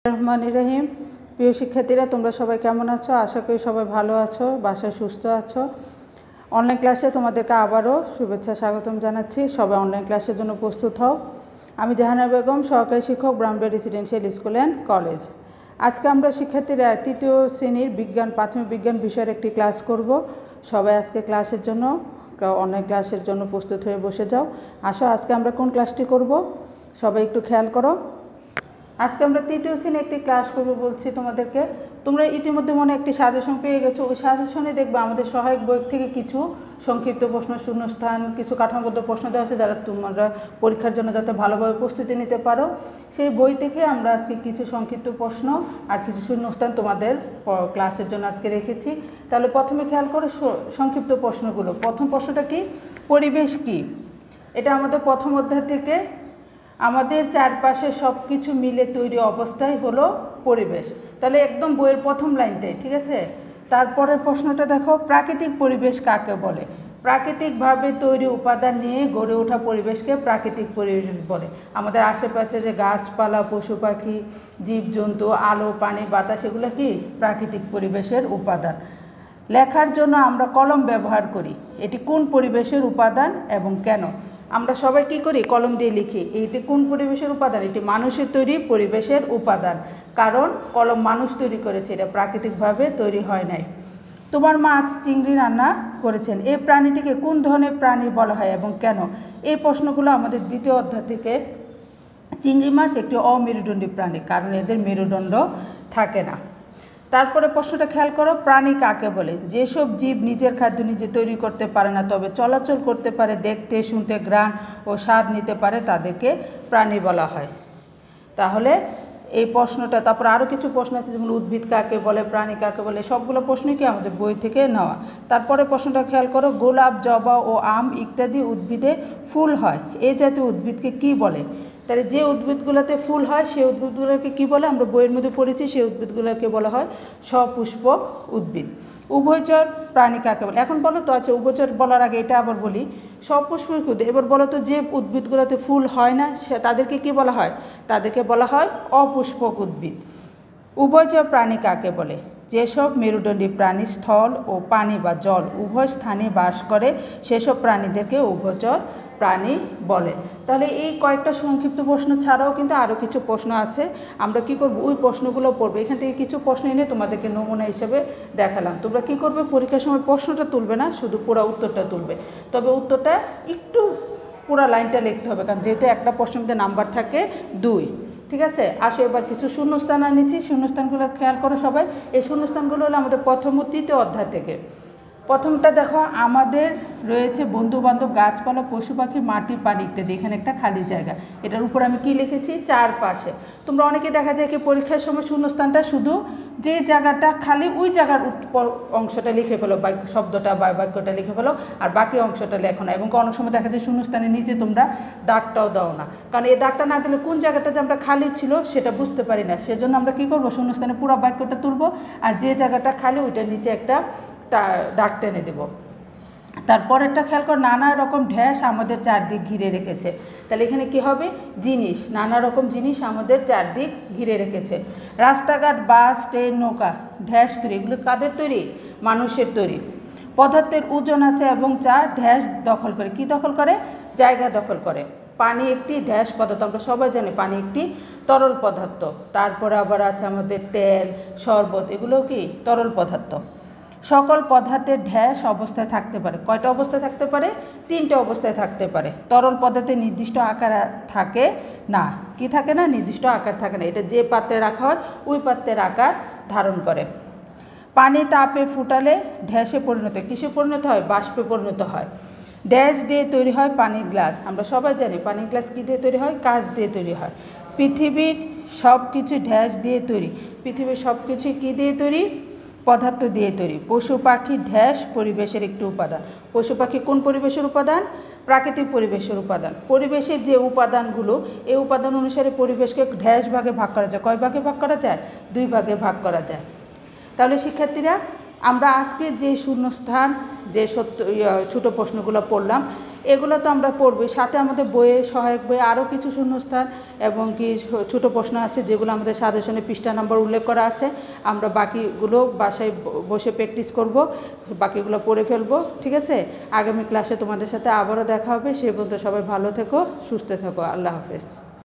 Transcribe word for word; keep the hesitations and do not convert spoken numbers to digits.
রহমানির রহিম। প্রিয় শিক্ষার্থীরা, তোমরা সবাই কেমন আছো? আশা করি সবাই ভালো আছো, বাসায় সুস্থ আছো। অনলাইন ক্লাসে তোমাদেরকে আবারও শুভেচ্ছা স্বাগতম জানাচ্ছি। সবাই অনলাইন ক্লাসের জন্য প্রস্তুত হও। আমি জাহানা বেগম, সহকারী শিক্ষক, Brownbari residential school and college. আজকে আমরা শিক্ষার্থীরা তৃতীয় শ্রেণীর বিজ্ঞান প্রাথমিক বিজ্ঞান বিষয়ের একটি ক্লাস করব। সবাই আজকে ক্লাসের জন্য অনলাইন ক্লাসের জন্য প্রস্তুত হয়ে বসে যাও। আসো, আজকে আমরা কোন ক্লাসটি করব সবাই একটু খেয়াল করো। আজকে আমরা তৃতীয় শ্রেণী একটি ক্লাস করব বলছি তোমাদেরকে। তোমরা ইতিমধ্যে মনে একটি সাজেশন পেয়ে গেছো। ওই সাজেশনে দেখবে আমাদের সহায়ক বই থেকে কিছু সংক্ষিপ্ত প্রশ্ন, শূন্যস্থান, কিছু কাঠামোগত প্রশ্ন দেওয়া আছে, যারা তোমরা পরীক্ষার জন্য যাতে ভালোভাবে প্রস্তুতি নিতে পারো। সেই বই থেকে আমরা আজকে কিছু সংক্ষিপ্ত প্রশ্ন আর কিছু শূন্যস্থান তোমাদের ক্লাসের জন্য আজকে রেখেছি। তাহলে প্রথমে খেয়াল করো সংক্ষিপ্ত প্রশ্নগুলো। প্রথম প্রশ্নটা কি? পরিবেশ কি? এটা আমাদের প্রথম অধ্যায় থেকে। আমাদের চারপাশে সব কিছু মিলে তৈরি অবস্থায় হলো পরিবেশ। তাহলে একদম বইয়ের প্রথম লাইনটাই, ঠিক আছে। তারপরের প্রশ্নটা দেখো, প্রাকৃতিক পরিবেশ কাকে বলে? প্রাকৃতিকভাবে তৈরি উপাদান নিয়ে গড়ে ওঠা পরিবেশকে প্রাকৃতিক পরিবেশ বলে। আমাদের আশেপাশে যে গাছপালা, পশু পাখি, জীবজন্তু, আলো, পানি, বাতাস, এগুলো কি প্রাকৃতিক পরিবেশের উপাদান। লেখার জন্য আমরা কলম ব্যবহার করি। এটি কোন পরিবেশের উপাদান এবং কেন? আমরা সবাই কি করি? কলম দিয়ে লিখি। এটি কোন পরিবেশের উপাদান? এটি মানুষের তৈরি পরিবেশের উপাদান, কারণ কলম মানুষ তৈরি করেছে, এটা প্রাকৃতিকভাবে তৈরি হয় নাই। তোমার মা আজ চিংড়ি রান্না করেছেন। এই প্রাণীটিকে কোন ধরনের প্রাণী বলা হয় এবং কেন? এই প্রশ্নগুলো আমাদের দ্বিতীয় অধ্যায় থেকে। চিংড়ি মাছ একটি অমেরুদণ্ডী প্রাণী, কারণ এদের মেরুদণ্ড থাকে না। তারপরে প্রশ্নটা খেয়াল করো, প্রাণী কাকে বলে? যেসব জীব নিজের খাদ্য নিজে তৈরি করতে পারে না, তবে চলাচল করতে পারে, দেখতে, শুনতে, ঘ্রাণ ও স্বাদ নিতে পারে, তাদেরকে প্রাণী বলা হয়। তাহলে এই প্রশ্নটা, তারপর আরও কিছু প্রশ্ন আছে, যেমন উদ্ভিদ কাকে বলে, প্রাণী কাকে বলে, সবগুলো প্রশ্নই কি আমাদের বই থেকে নেওয়া। তারপরে প্রশ্নটা খেয়াল করো, গোলাপ, জবা ও আম ইত্যাদি উদ্ভিদে ফুল হয়, এই জাতীয় উদ্ভিদকে কি বলে? তাহলে যে উদ্ভিদগুলোতে ফুল হয় সেই উদ্ভিদগুলোকে কী বলে? আমরা বইয়ের মধ্যে পড়েছি, সেই উদ্ভিদগুলোকে বলা হয় সপুষ্পক উদ্ভিদ। উভয়চর প্রাণী কাকে বলে? এখন বলো তো, আচ্ছা উভয়চর বলার আগে এটা আবার বলি, সপুষ্পক উদ্ভিদ। এবার বলো তো, যে উদ্ভিদগুলোতে ফুল হয় না সে তাদেরকে কি বলা হয়? তাদেরকে বলা হয় অপুষ্পক উদ্ভিদ। উভয়চর প্রাণী কাকে বলে? যেসব মেরুদণ্ডী প্রাণী স্থল ও পানি বা জল উভয় স্থানে বাস করে, সেসব প্রাণীদেরকে উভয়চর প্রাণী বলে। তাহলে এই কয়েকটা সংক্ষিপ্ত প্রশ্ন ছাড়াও কিন্তু আরও কিছু প্রশ্ন আছে। আমরা কি করব? ওই প্রশ্নগুলো পড়বো। এখান থেকে কিছু প্রশ্ন এনে তোমাদেরকে নমুনা হিসেবে দেখালাম। তোমরা কি করবে? পরীক্ষার সময় প্রশ্নটা তুলবে না, শুধু পুরো উত্তরটা তুলবে। তবে উত্তরটা একটু পুরো লাইনটা লিখতে হবে, কারণ যেহেতু একটা প্রশ্নের মধ্যে নাম্বার থাকে দুই। ঠিক আছে, আসো এবার কিছু শূন্যস্থান আনিছি। শূন্যস্থানগুলো খেয়াল করো সবাই। এই শূন্যস্থানগুলো হলো আমাদের প্রথম ও তৃতীয় অধ্যায় থেকে। প্রথমটা দেখো, আমাদের রয়েছে বন্ধু বান্ধব, গাছপালা, পশু পাখি, মাটি, পানি ইত্যাদি। এখানে একটা খালি জায়গা, এটার উপর আমি কি লিখেছি? চারপাশে। তোমরা অনেকে দেখা যায় কি পরীক্ষার সময় শূন্যস্থানটা শুধু যে জায়গাটা খালি ওই জায়গার অংশটা লিখে ফেলো, বাক্য শব্দটা বা বাক্যটা লিখে ফেলো, আর বাকি অংশটা লেখো না। এবং অনেক সময় দেখা যায় শূন্যস্থানের নিচে তোমরা দাগটাও দাও না, কারণ এই দাগটা না দিলে কোন জায়গাটা যে আমরা খালি ছিল সেটা বুঝতে পারি না। সেজন্য আমরা কি করব? শূন্যস্থানে পুরো বাক্যটা তুলবো, আর যে জায়গাটা খালি ওইটার নিচে একটা দাগ টেনে দেব। তারপরেরটা খেয়াল কর, নানা রকম ঢ্যাস আমাদের চারদিক ঘিরে রেখেছে। তাহলে এখানে কি হবে? জিনিস, নানা রকম জিনিস আমাদের চারদিক ঘিরে রেখেছে। রাস্তাঘাট, বাস, ট্রেন, নৌকা, ঢ্যাস তৈরি। এগুলো কাদের তৈরি? মানুষের তৈরি। পদার্থের ওজন আছে এবং যা ঢ্যাস দখল করে। কি দখল করে? জায়গা দখল করে। পানি একটি ঢ্যাস পদার্থ, আমরা সবাই জানি পানি একটি তরল পদার্থ। তারপরে আবার আছে আমাদের তেল, শরবত, এগুলোও কি তরল পদার্থ। সকল পদার্থের ঢ্যাস অবস্থায় থাকতে পারে। কয়টা অবস্থায় থাকতে পারে? তিনটে অবস্থায় থাকতে পারে। তরল পদার্থের নির্দিষ্ট আকার থাকে না। কি থাকে না? নির্দিষ্ট আকার থাকে না। এটা যে পাত্রে রাখা হয় ওই পাত্রের আকার ধারণ করে। পানি তাপে ফুটালে ঢ্যাসে পরিণত হয়। কিসে পরিণত হয়? বাষ্পে পরিণত হয়। ড্যাশ দিয়ে তৈরি হয় পানির গ্লাস। আমরা সবাই জানি পানির গ্লাস কী দিয়ে তৈরি হয়? কাঁচ দিয়ে তৈরি হয়। পৃথিবীর সব কিছু ঢ্যাস দিয়ে তৈরি। পৃথিবীর সব কিছু কী দিয়ে তৈরি? পদার্থ দিয়ে তৈরি। পশু পাখি ঢ্যাস পরিবেশের একটি উপাদান। পশু পাখি কোন পরিবেশের উপাদান? প্রাকৃতিক পরিবেশের উপাদান। পরিবেশের যে উপাদানগুলো, এই উপাদান অনুসারে পরিবেশকে ঢ্যাস ভাগে ভাগ করা যায়। কয় ভাগে ভাগ করা যায়? দুই ভাগে ভাগ করা যায়। তাহলে শিক্ষার্থীরা, আমরা আজকে যে শূন্যস্থান যে সত্য ছোটো প্রশ্নগুলো পড়লাম এগুলো তো আমরা পড়বই, সাথে আমাদের বইয়ে সহায়ক বইয়ে আরও কিছু শূন্যস্থান এবং কি ছোটো প্রশ্ন আছে যেগুলো আমাদের সাজেশনে পৃষ্ঠা নম্বর উল্লেখ করা আছে। আমরা বাকিগুলো বাসায় বসে প্র্যাকটিস করব, বাকিগুলো পড়ে ফেলবো। ঠিক আছে, আগামী ক্লাসে তোমাদের সাথে আবারও দেখা হবে। সেই পর্যন্ত সবাই ভালো থেকো, সুস্থ থেকো। আল্লাহ হাফেজ।